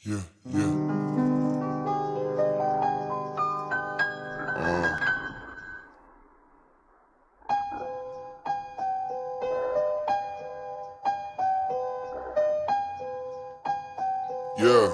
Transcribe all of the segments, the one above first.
Yeah, yeah. Yeah.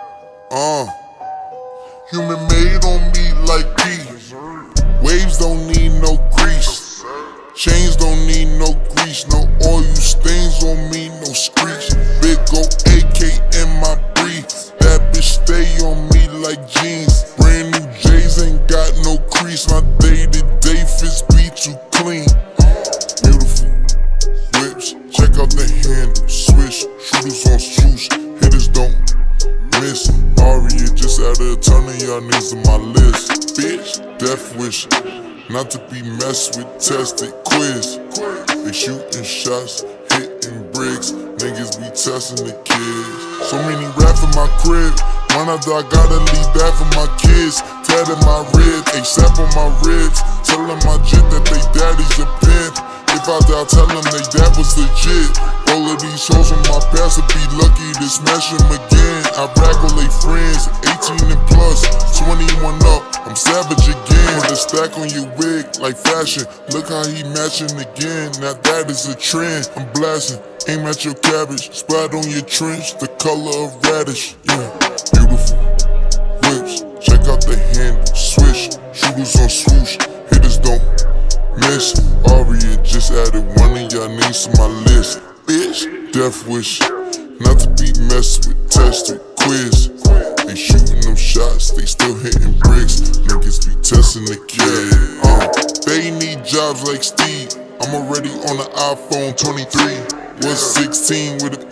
Human made on me like P. Waves don't need no grease. Chains don't need no grease. No oil stains on me, no screech. Big go AK in my brief. That bitch stay on me like jeans. Brand new J's ain't got no crease. My day-to-day fits be too clean. Beautiful whips, check out the handle. Swish, shooters on swoosh. Hitters don't miss. Arya just added a ton of y'all niggas on my list. Bitch, death wish. Not to be messed with, tested, quiz. They shooting shots, hitting bricks. Niggas be testing the kids. So many rap in my crib. One after I gotta leave that for my kids. Tatted my rib, ASAP on my ribs. Tellin' my jit that they daddy's a pimp. If I die, tell them they dad was legit. All of these hoes from my past would be lucky to smash them again. I brag with they friends, 18 and plus, 21 up, I'm savage again. With a stack on your wig, like fashion. Look how he matching again, now that is a trend. I'm blasting, aim at your cabbage. Splat on your trench, the color of radish. Yeah, beautiful whips, check out the handle. Swish, shooters on swoosh, hitters don't miss. Arya just added one of y'all names to my list. Bitch, death wish. Not to be messed with, tested, quiz. They shooting them shots, they still hitting bricks. Niggas be testing the kid. They need jobs like Steve. I'm already on the iPhone 23. Was 16 with an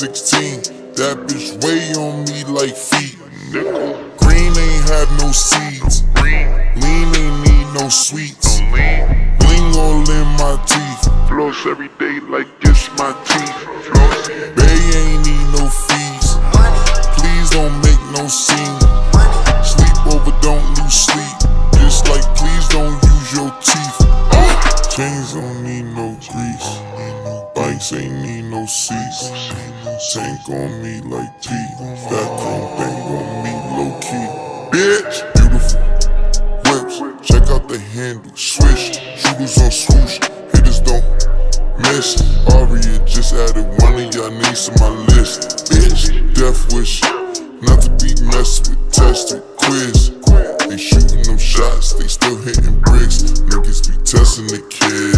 M16. That bitch way on me like feet. Green ain't have no seeds. Lean ain't need no sweets. Bling all in my teeth. Floss every day like it's my teeth. Bay ain't need no fees. Please don't make no scene. Sleep over, don't lose sleep. Just like please don't use your teeth. Chains don't need no grease. Bikes ain't need no seats. Tank on me like P. That chrome thing on me low key. Bitch, beautiful whips, check out the handle. Swish, shooters on swoosh, hitters don't miss. Arya just added one of y'all names to my list. Bitch, death wish. Not to be messed with, tested, quiz. They shooting them shots, they still hitting bricks. Niggas be testing the kids.